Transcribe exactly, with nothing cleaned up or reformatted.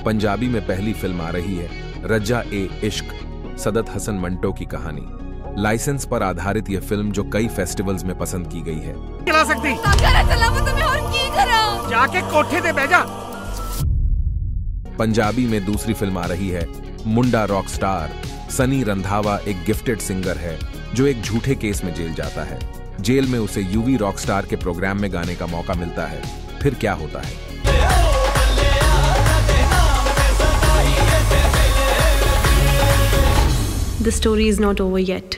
पंजाबी में पहली फिल्म आ रही है रज्जा ए इश्क, सदत हसन मंटो की कहानी। लाइसेंस पर आधारित यह फिल्म जो कई फेस्टिवल्स में पसंद की गई है। चला सकती जाके कोठे पे बैठ जा। पंजाबी में दूसरी फिल्म आ रही है मुंडा रॉक स्टार। सनी रंधावा एक गिफ्टेड सिंगर है जो एक झूठे केस में जेल जाता है। जेल में उसे यूवी रॉक स्टार के प्रोग्राम में गाने का मौका मिलता है। फिर क्या होता है? The story is not over yet.